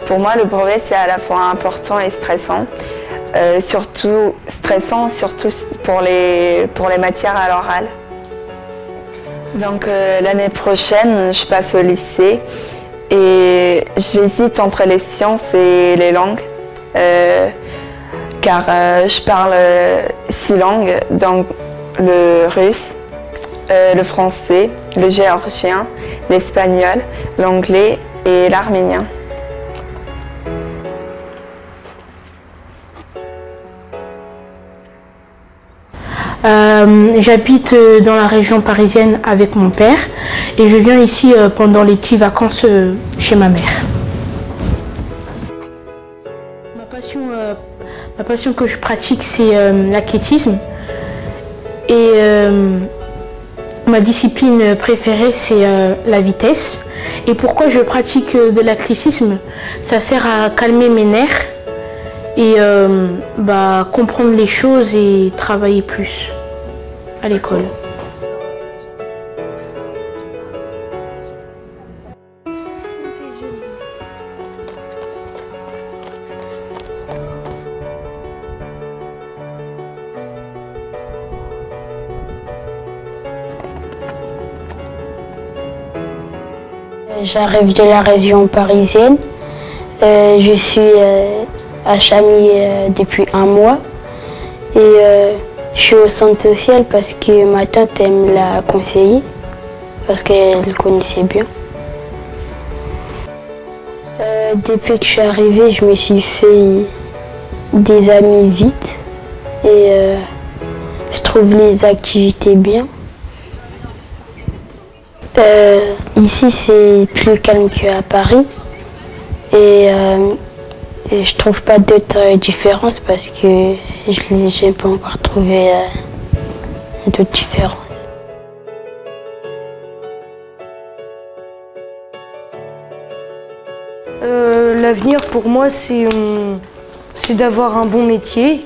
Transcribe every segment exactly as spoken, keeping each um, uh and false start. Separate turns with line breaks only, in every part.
pour moi, le brevet, c'est à la fois important et stressant. Euh, surtout stressant, surtout pour les, pour les matières à l'oral. Donc euh, l'année prochaine, je passe au lycée et j'hésite entre les sciences et les langues, euh, car euh, je parle euh, six langues, donc le russe, euh, le français, le géorgien, l'espagnol, l'anglais et l'arménien.
Euh, J'habite dans la région parisienne avec mon père et je viens ici euh, pendant les petites vacances euh, chez ma mère. Ma passion, euh, ma passion que je pratique, c'est euh, l'athlétisme et euh, ma discipline préférée, c'est euh, la vitesse. Et pourquoi je pratique euh, de l'athlétisme? Ça sert à calmer mes nerfs et euh, bah, comprendre les choses et travailler plus à l'école.
J'arrive de la région parisienne. Euh, je suis euh, à Chamy euh, depuis un mois et euh, je suis au centre social parce que ma tante me l'a conseillé, parce qu'elle connaissait bien. Euh, depuis que je suis arrivée, je me suis fait des amis vite et euh, je trouve les activités bien. Euh, ici, c'est plus calme qu'à Paris et, euh, et je trouve pas d'autres différences parce que je n'ai pas encore trouvé euh, d'autres différences.
Euh, L'avenir pour moi, c'est euh, c'est d'avoir un bon métier,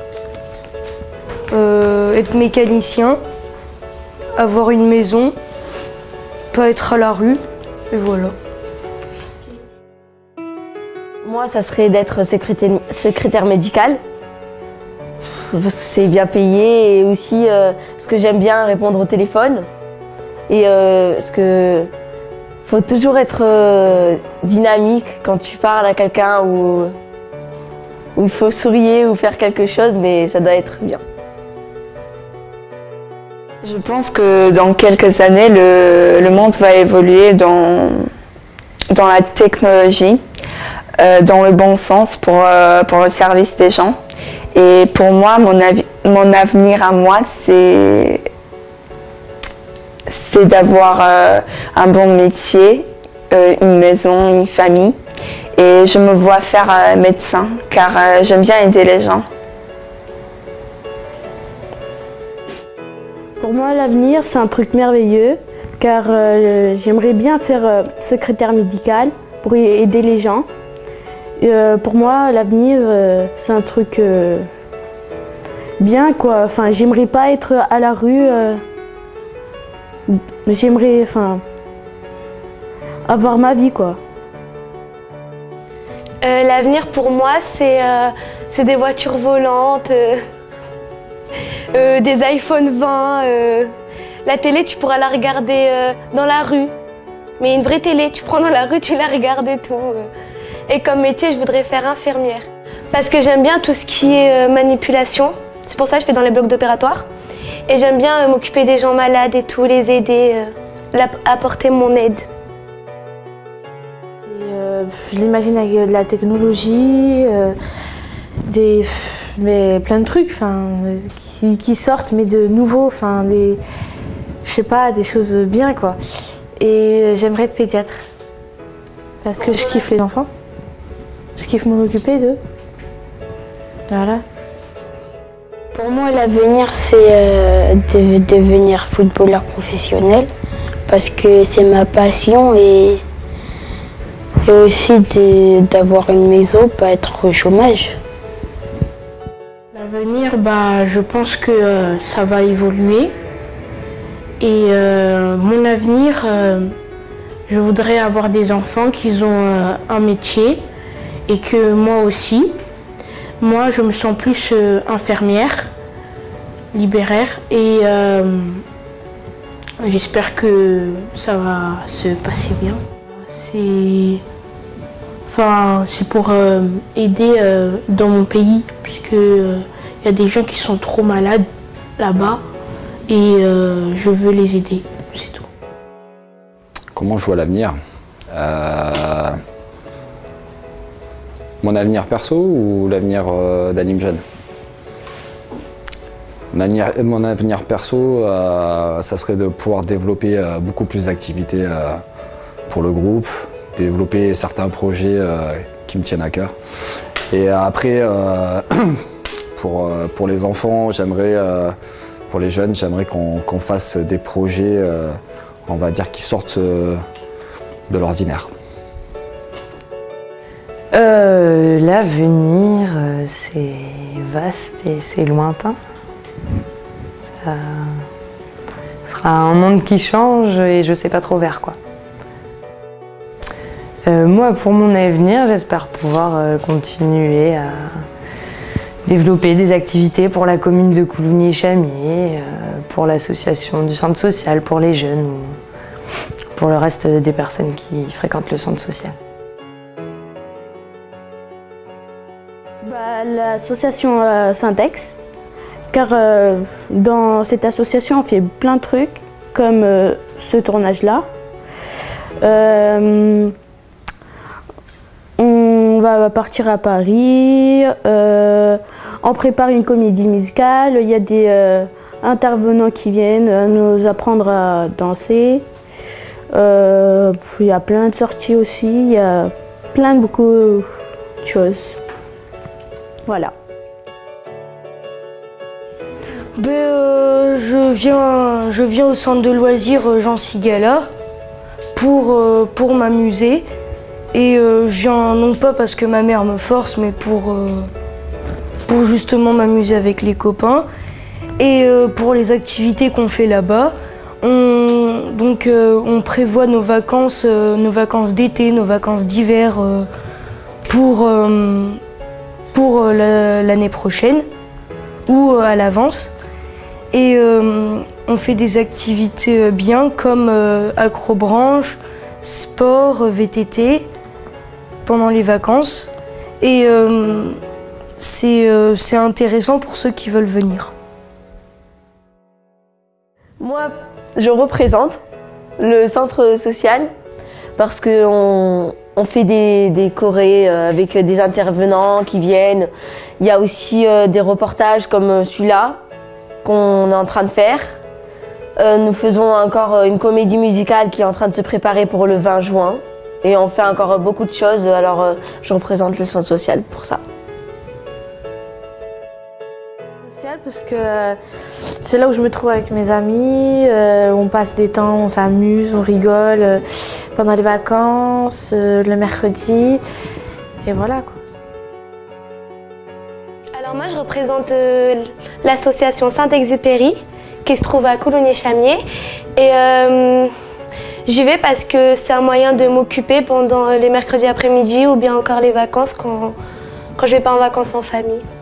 euh, être mécanicien, avoir une maison, pas être à la rue, et voilà.
Moi, ça serait d'être secrétaire, secrétaire médical. C'est bien payé et aussi euh, ce que j'aime bien répondre au téléphone. Et euh, ce que faut toujours être euh, dynamique quand tu parles à quelqu'un ou où il faut sourire ou faire quelque chose, mais ça doit être bien.
Je pense que dans quelques années, le, le monde va évoluer dans, dans la technologie, euh, dans le bon sens pour, euh, pour le service des gens. Et pour moi, mon, avi, mon avenir à moi, c'est c'est d'avoir euh, un bon métier, euh, une maison, une famille. Et je me vois faire euh, médecin, car euh, j'aime bien aider les gens.
Pour moi, l'avenir, c'est un truc merveilleux, car euh, j'aimerais bien faire euh, secrétaire médical pour aider les gens. Et, euh, pour moi, l'avenir, euh, c'est un truc euh, bien, quoi. Enfin, j'aimerais pas être à la rue. Euh, j'aimerais, enfin, avoir ma vie, quoi.
Euh, L'avenir pour moi, c'est euh, c'est des voitures volantes. Euh... Euh, des iPhone vingt, euh, la télé tu pourras la regarder euh, dans la rue, mais une vraie télé, tu prends dans la rue, tu la regardes et tout. Euh. Et comme métier, je voudrais faire infirmière, parce que j'aime bien tout ce qui est euh, manipulation, c'est pour ça que je fais dans les blocs d'opératoire, et j'aime bien euh, m'occuper des gens malades et tout, les aider, euh, apporter mon aide.
Euh, je l'imagine avec de la technologie, euh, des... mais plein de trucs qui, qui sortent, mais de nouveaux, enfin des, je sais pas, des choses bien, quoi. Et j'aimerais être pédiatre parce que je kiffe les enfants, je kiffe m'en occuper d'eux. Voilà.
Pour moi, l'avenir, c'est euh, de devenir footballeur professionnel parce que c'est ma passion et, et aussi d'avoir une maison, pas être au chômage.
L'avenir, bah, je pense que euh, ça va évoluer. Et euh, mon avenir, euh, je voudrais avoir des enfants qui ont euh, un métier et que moi aussi, moi je me sens plus euh, infirmière, libraire et euh, j'espère que ça va se passer bien. C'est enfin, c'est pour euh, aider euh, dans mon pays puisque euh, y a des gens qui sont trop malades là-bas et euh, je veux les aider, c'est tout.
Comment je vois l'avenir? euh... Mon avenir perso ou l'avenir euh, d'Anime Jeune? Mon avenir, mon avenir perso, euh, ça serait de pouvoir développer euh, beaucoup plus d'activités euh, pour le groupe, développer certains projets euh, qui me tiennent à cœur. Et après, euh, pour, euh, pour les enfants, j'aimerais, euh, pour les jeunes, j'aimerais qu'on qu'on fasse des projets, euh, on va dire, qui sortent euh, de l'ordinaire.
Euh, L'avenir, euh, c'est vaste et c'est lointain. Ça sera un monde qui change et je sais pas trop vers quoi. Euh, moi, pour mon avenir, j'espère pouvoir euh, continuer à développer des activités pour la commune de Coulogny-Chamiers, euh, pour l'association du centre social pour les jeunes ou pour le reste des personnes qui fréquentent le centre social.
Bah, l'association euh, Syntex, car euh, dans cette association on fait plein de trucs comme euh, ce tournage-là. Euh, on va partir à Paris, euh, on prépare une comédie musicale, il y a des euh, intervenants qui viennent nous apprendre à danser. Euh, il y a plein de sorties aussi, il y a plein de beaucoup de choses. Voilà.
Ben, euh, je, viens, je viens au centre de loisirs Jean Cigala pour, euh, pour m'amuser. Et euh, je viens non pas parce que ma mère me force, mais pour, euh, pour justement m'amuser avec les copains. Et euh, pour les activités qu'on fait là-bas, on, donc, euh, on prévoit nos vacances, euh, nos vacances d'été, nos vacances d'hiver euh, pour... Euh, pour l'année prochaine ou à l'avance. Et euh, on fait des activités bien comme euh, acrobranche, sport, V T T pendant les vacances. Et euh, c'est euh, c'est intéressant pour ceux qui veulent venir.
Moi, je représente le centre social parce qu'on on fait des, des chorés euh, avec des intervenants qui viennent. Il y a aussi euh, des reportages comme celui-là qu'on est en train de faire. Euh, nous faisons encore une comédie musicale qui est en train de se préparer pour le vingt juin. Et on fait encore beaucoup de choses, alors euh, je représente le centre social pour ça.
Parce que c'est là où je me trouve avec mes amis, euh, on passe des temps, on s'amuse, on rigole euh, pendant les vacances, euh, le mercredi, et voilà quoi.
Alors moi je représente euh, l'association Saint-Exupéry qui se trouve à Coulogny-Chamiers et euh, j'y vais parce que c'est un moyen de m'occuper pendant les mercredis après-midi ou bien encore les vacances quand, quand je vais pas en vacances en famille.